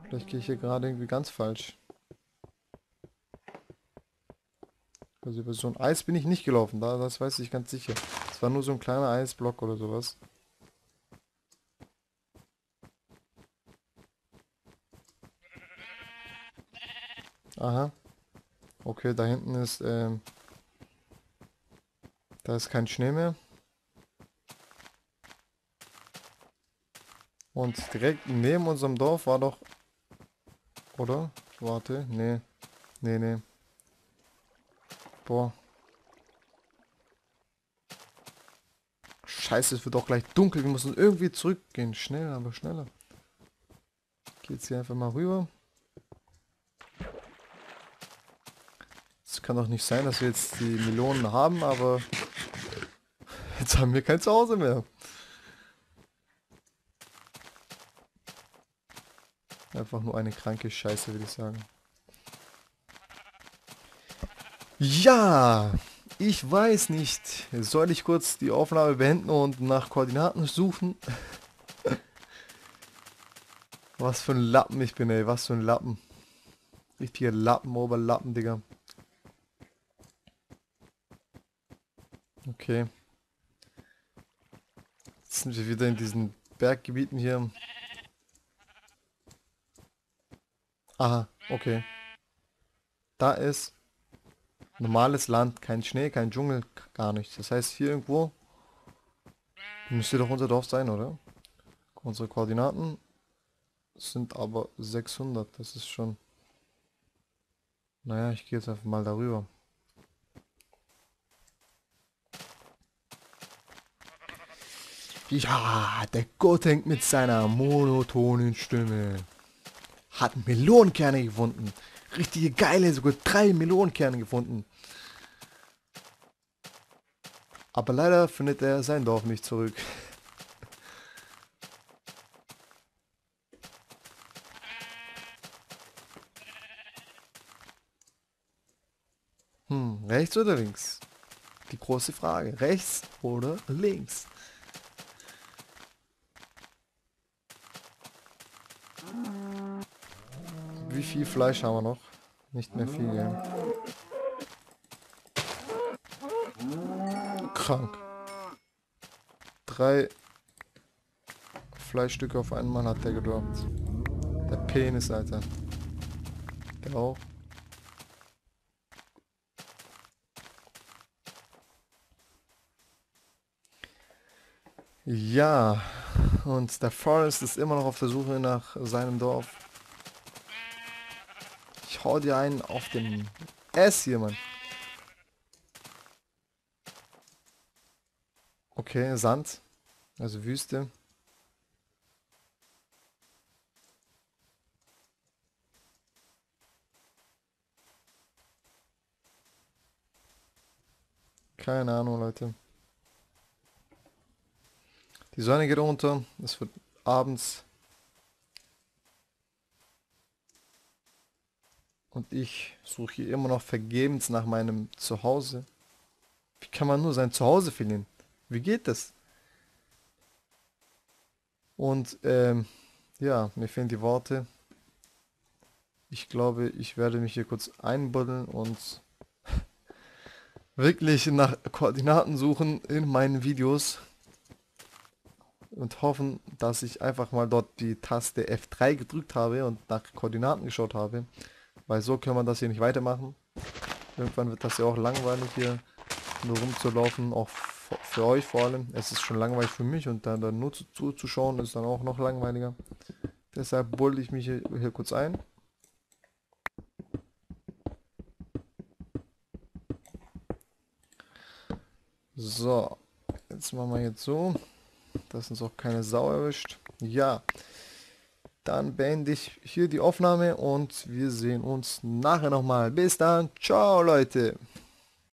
Vielleicht gehe ich hier gerade irgendwie ganz falsch. Also über so ein Eis bin ich nicht gelaufen, das weiß ich ganz sicher. Es war nur so ein kleiner Eisblock oder sowas. Aha. Okay, da hinten ist, da ist kein Schnee mehr. Und direkt neben unserem Dorf war doch, oder? Warte, nee, nee, nee. Boah. Scheiße, es wird auch gleich dunkel. Wir müssen irgendwie zurückgehen. Schneller, aber schneller. Geht's hier einfach mal rüber. Es kann doch nicht sein, dass wir jetzt die Melonen haben, aber jetzt haben wir kein Zuhause mehr. Einfach nur eine kranke Scheiße, würde ich sagen. Ja, ich weiß nicht. Soll ich kurz die Aufnahme beenden und nach Koordinaten suchen? Was für ein Lappen ich bin, ey. Was für ein Lappen. Richtiger Lappen, Oberlappen, Digga. Okay. Jetzt sind wir wieder in diesen Berggebieten hier. Aha, okay. Da ist normales Land, kein Schnee, kein Dschungel, gar nichts. Das heißt, hier irgendwo müsste doch unser Dorf sein, oder? Unsere Koordinaten sind aber 600. Das ist schon... Naja, ich gehe jetzt einfach mal darüber. Ja, der Gotenk mit seiner monotonen Stimme hat Melonenkerne gefunden. Richtige geile, sogar 3 Melonenkerne gefunden. Aber leider findet er sein Dorf nicht zurück. Rechts oder links? Die große Frage. Rechts oder links? Wie viel Fleisch haben wir noch? Nicht mehr viel, ja. Krank. 3 Fleischstücke auf einmal hat der gedroppt. Der Penis, Alter. Der auch. Ja, und der Forrest ist immer noch auf der Suche nach seinem Dorf. Ich hau dir einen auf den S hier, Mann. Okay, Sand. Also Wüste. Keine Ahnung, Leute. Die Sonne geht unter. Es wird abends. Und ich suche hier immer noch vergebens nach meinem Zuhause. Wie kann man nur sein Zuhause verlieren? Wie geht das? Und ja, mir fehlen die Worte. Ich glaube, ich werde mich hier kurz einbuddeln und wirklich nach Koordinaten suchen in meinen Videos und hoffen, dass ich einfach mal dort die Taste F3 gedrückt habe und nach Koordinaten geschaut habe, weil so kann man das hier nicht weitermachen. Irgendwann wird das ja auch langweilig hier nur rumzulaufen, auch für euch vor allem. Es ist schon langweilig für mich und dann nur zuzuschauen ist dann auch noch langweiliger. Deshalb buddel ich mich hier kurz ein. So, jetzt machen wir jetzt so, dass uns auch keine Sau erwischt. Ja, dann beende ich hier die Aufnahme und wir sehen uns nachher nochmal. Bis dann, ciao Leute.